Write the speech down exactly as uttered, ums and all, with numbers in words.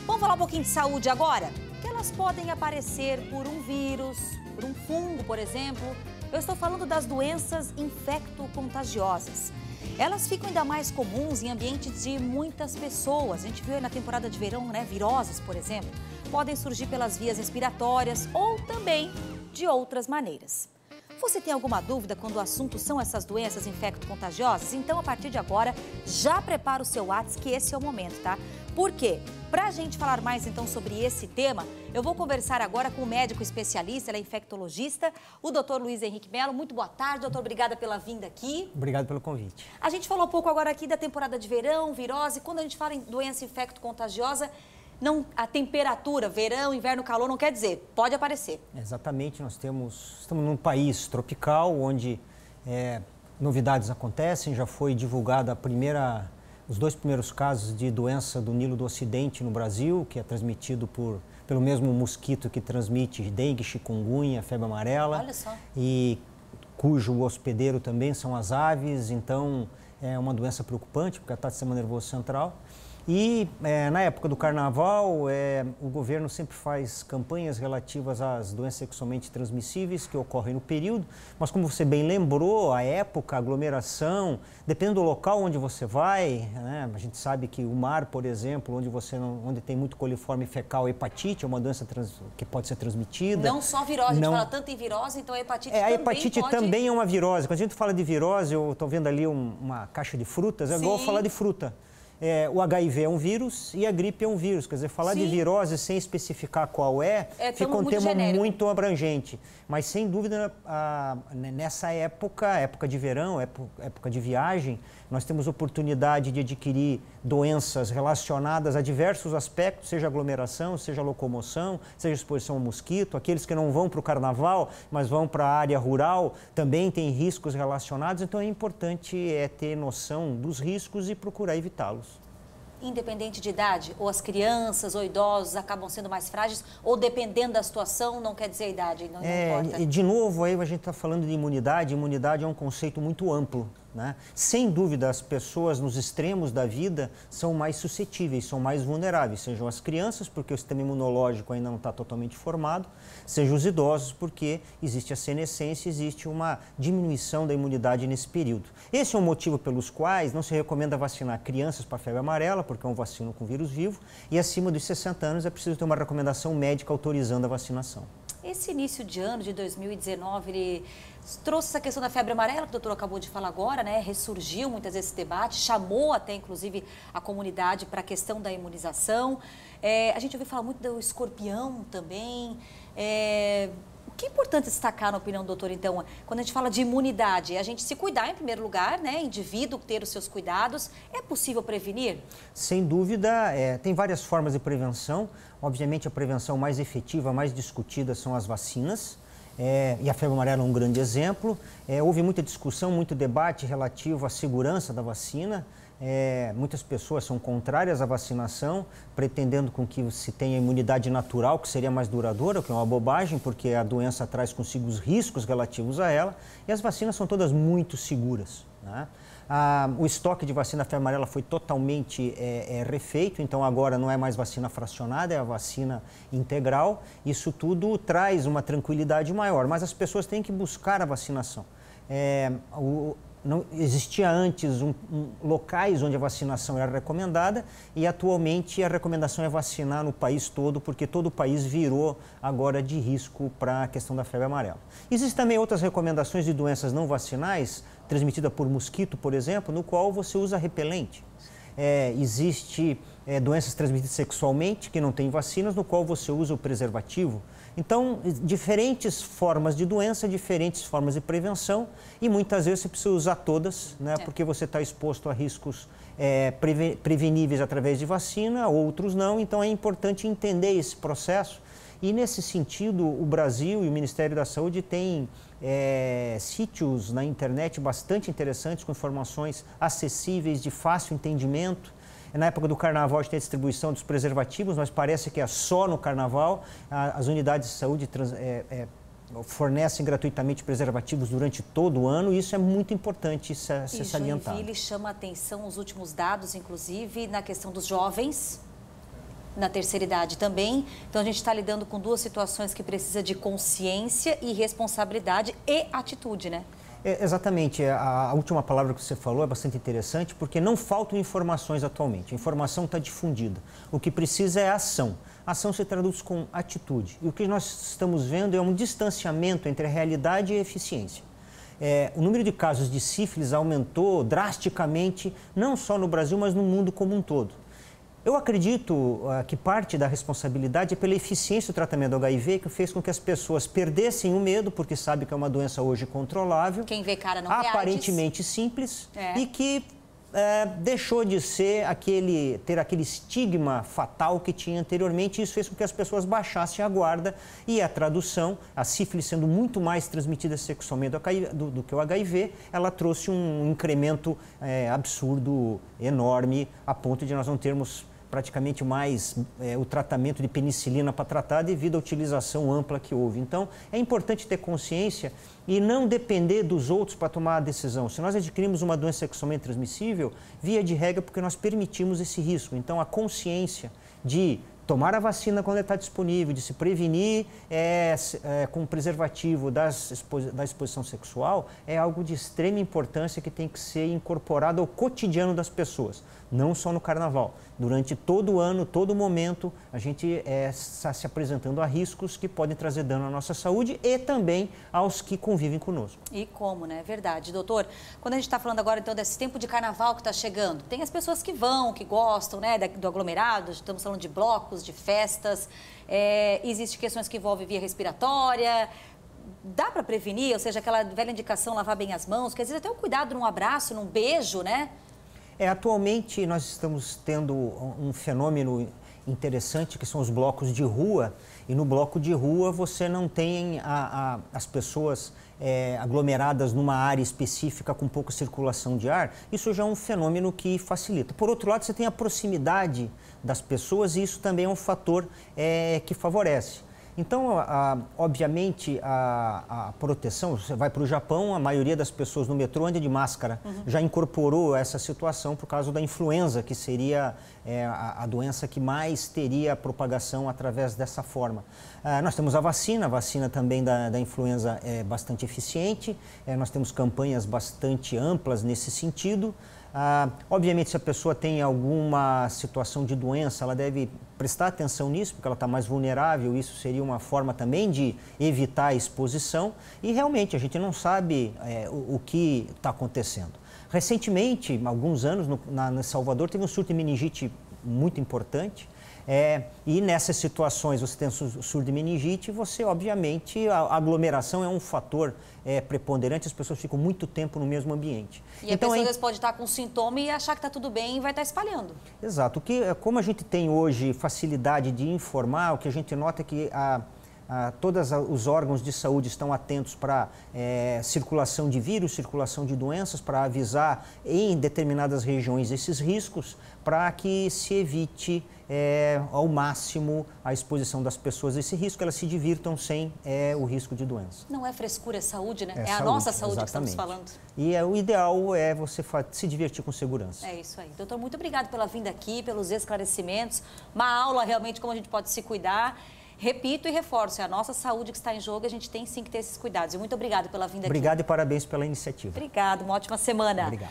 Vamos falar um pouquinho de saúde agora? Que elas podem aparecer por um vírus, por um fungo, por exemplo. Eu estou falando das doenças infecto-contagiosas. Elas ficam ainda mais comuns em ambientes de muitas pessoas. A gente viu aí na temporada de verão, né? Viroses, por exemplo, podem surgir pelas vias respiratórias ou também de outras maneiras. Você tem alguma dúvida quando o assunto são essas doenças infecto-contagiosas? Então, a partir de agora, já prepara o seu WhatsApp, que esse é o momento, tá? Por quê? Para a gente falar mais, então, sobre esse tema, eu vou conversar agora com o médico especialista, ele é infectologista, o doutor Luiz Henrique Melo. Muito boa tarde, doutor. Obrigada pela vinda aqui. Obrigado pelo convite. A gente falou um pouco agora aqui da temporada de verão, virose. Quando a gente fala em doença infecto-contagiosa, não, a temperatura, verão, inverno, calor, não quer dizer, pode aparecer. Exatamente, nós temos, estamos num país tropical, onde é, novidades acontecem. Já foi divulgada a primeira, os dois primeiros casos de doença do Nilo do Ocidente no Brasil, que é transmitido por, pelo mesmo mosquito que transmite dengue, chikungunya, febre amarela. Olha só. E cujo hospedeiro também são as aves, então é uma doença preocupante, porque ataca o sistema nervoso central. E é, na época do carnaval, é, o governo sempre faz campanhas relativas às doenças sexualmente transmissíveis que ocorrem no período, mas como você bem lembrou, a época, a aglomeração, depende do local onde você vai, né? A gente sabe que o mar, por exemplo, onde, você não, onde tem muito coliforme fecal, hepatite, é uma doença trans, que pode ser transmitida. Não só virose, a gente não... fala tanto em virose, então a hepatite é, também a hepatite pode... também é uma virose. Quando a gente fala de virose, eu estou vendo ali um, uma caixa de frutas, é Sim. igual falar de fruta. É, o H I V é um vírus e a gripe é um vírus. Quer dizer, falar Sim. de virose sem especificar qual é, é fica um muito tema genérico. muito abrangente. Mas, sem dúvida, a, nessa época, época de verão, época, época de viagem, nós temos oportunidade de adquirir doenças relacionadas a diversos aspectos, seja aglomeração, seja locomoção, seja exposição ao mosquito. Aqueles que não vão para o carnaval, mas vão para a área rural, também têm riscos relacionados. Então, é importante é, ter noção dos riscos e procurar evitá-los. Independente de idade, ou as crianças ou idosos acabam sendo mais frágeis, ou dependendo da situação, não quer dizer a idade, não, é, não importa. E de novo, aí a gente está falando de imunidade, imunidade é um conceito muito amplo, né? Sem dúvida, as pessoas nos extremos da vida são mais suscetíveis, são mais vulneráveis, sejam as crianças, porque o sistema imunológico ainda não está totalmente formado, sejam os idosos, porque existe a senescência, existe uma diminuição da imunidade nesse período. Esse é o motivo pelos quais não se recomenda vacinar crianças para febre amarela, porque é um vacino com vírus vivo, e acima dos sessenta anos é preciso ter uma recomendação médica autorizando a vacinação. Esse início de ano de dois mil e dezenove, ele trouxe essa questão da febre amarela, que o doutor acabou de falar agora, né? Ressurgiu muitas vezes esse debate, chamou até, inclusive, a comunidade para a questão da imunização. É, a gente ouviu falar muito do escorpião também. É, o que é importante destacar, na opinião do doutor, então, quando a gente fala de imunidade? É a gente se cuidar, em primeiro lugar, né? Indivíduo, ter os seus cuidados. É possível prevenir? Sem dúvida, é, tem várias formas de prevenção. Obviamente, a prevenção mais efetiva, mais discutida são as vacinas. É, e a febre amarela é um grande exemplo. É, houve muita discussão, muito debate relativo à segurança da vacina. É, muitas pessoas são contrárias à vacinação, pretendendo com que se tenha imunidade natural, que seria mais duradoura, o que é uma bobagem, porque a doença traz consigo os riscos relativos a ela. E as vacinas são todas muito seguras, né? Ah, o estoque de vacina febre amarela foi totalmente é, é, refeito, então agora não é mais vacina fracionada, é a vacina integral. Isso tudo traz uma tranquilidade maior, mas as pessoas têm que buscar a vacinação. É, o, não, existia antes um, um, locais onde a vacinação era recomendada e atualmente a recomendação é vacinar no país todo, porque todo o país virou agora de risco para a questão da febre amarela. Existem também outras recomendações de doenças não vacinais, transmitida por mosquito, por exemplo, no qual você usa repelente. É, existe é, doenças transmitidas sexualmente, que não tem vacinas, no qual você usa o preservativo. Então, diferentes formas de doença, diferentes formas de prevenção, e muitas vezes você precisa usar todas, né, é. porque você está exposto a riscos é, preve preveníveis através de vacina, outros não, então é importante entender esse processo. E, nesse sentido, o Brasil e o Ministério da Saúde têm é, sítios na internet bastante interessantes, com informações acessíveis, de fácil entendimento. Na época do carnaval, a gente tem a distribuição dos preservativos, mas parece que é só no carnaval. As unidades de saúde trans, é, é, fornecem gratuitamente preservativos durante todo o ano, e isso é muito importante ser, ser salientado. E Joinville chama a atenção os últimos dados, inclusive, na questão dos jovens. na terceira idade também. Então a gente está lidando com duas situações que precisa de consciência e responsabilidade e atitude, né? É, exatamente. A, a última palavra que você falou é bastante interessante, porque não faltam informações atualmente. A informação está difundida. O que precisa é ação. A ação se traduz com atitude. E o que nós estamos vendo é um distanciamento entre a realidade e a eficiência. É, o número de casos de sífilis aumentou drasticamente, não só no Brasil, mas no mundo como um todo. Eu acredito uh, que parte da responsabilidade é pela eficiência do tratamento do H I V, que fez com que as pessoas perdessem o medo, porque sabe que é uma doença hoje controlável. Quem vê cara não aparentemente simples, é. e que uh, deixou de ser aquele, ter aquele estigma fatal que tinha anteriormente. Isso fez com que as pessoas baixassem a guarda, e a tradução, a sífilis sendo muito mais transmitida sexualmente do, do que o H I V, ela trouxe um incremento é, absurdo, enorme, a ponto de nós não termos praticamente mais é, o tratamento de penicilina para tratar devido à utilização ampla que houve. Então, é importante ter consciência e não depender dos outros para tomar a decisão. Se nós adquirimos uma doença sexualmente transmissível, via de regra, porque nós permitimos esse risco. Então, a consciência de tomar a vacina quando está disponível, de se prevenir é, é, com preservativo das expo da exposição sexual, é algo de extrema importância que tem que ser incorporado ao cotidiano das pessoas, não só no carnaval. Durante todo o ano, todo momento, a gente é, está se apresentando a riscos que podem trazer dano à nossa saúde e também aos que convivem conosco. E como, né? Verdade. Doutor, quando a gente está falando agora, então, desse tempo de carnaval que está chegando, tem as pessoas que vão, que gostam, né, do aglomerado, estamos falando de blocos, de festas, é, existem questões que envolvem via respiratória. Dá para prevenir? Ou seja, aquela velha indicação, lavar bem as mãos, quer dizer, até o cuidado num abraço, num beijo, né? É, atualmente nós estamos tendo um fenômeno interessante, que são os blocos de rua, e no bloco de rua você não tem a, a, as pessoas é, aglomeradas numa área específica com pouca circulação de ar. Isso já é um fenômeno que facilita. Por outro lado, você tem a proximidade das pessoas, e isso também é um fator é, que favorece. Então, a, a, obviamente, a, a proteção, você vai para o Japão, a maioria das pessoas no metrô anda de máscara, uhum. já incorporou essa situação por causa da influenza, que seria é, a, a doença que mais teria propagação através dessa forma. Ah, nós temos a vacina, a vacina também da, da influenza é bastante eficiente, é, nós temos campanhas bastante amplas nesse sentido. Ah, obviamente, se a pessoa tem alguma situação de doença, ela deve prestar atenção nisso, porque ela está mais vulnerável. Isso seria uma forma também de evitar a exposição. E realmente a gente não sabe é, o, o que está acontecendo. Recentemente, há alguns anos, no, na, na Salvador, teve um surto de meningite muito importante. É, e nessas situações, você tem surto de meningite, você, obviamente, a aglomeração é um fator é, preponderante, as pessoas ficam muito tempo no mesmo ambiente. E então, a pessoa às vezes pode estar com sintoma e achar que está tudo bem e vai estar espalhando. Exato. O que, como a gente tem hoje facilidade de informar, o que a gente nota é que a Ah, todos os órgãos de saúde estão atentos para é, circulação de vírus, circulação de doenças, para avisar em determinadas regiões esses riscos, para que se evite é, ao máximo a exposição das pessoas a esse risco, elas se divirtam sem é, o risco de doença. Não é frescura, é saúde, né? É, é a saúde, nossa saúde exatamente. Que estamos falando. E é, o ideal é você se divertir com segurança. É isso aí. Doutor, muito obrigado pela vinda aqui, pelos esclarecimentos. Uma aula realmente como a gente pode se cuidar. Repito e reforço, é a nossa saúde que está em jogo, a gente tem sim que ter esses cuidados. E muito obrigada pela vinda aqui. Obrigado e parabéns pela iniciativa. Obrigado, uma ótima semana. Obrigado.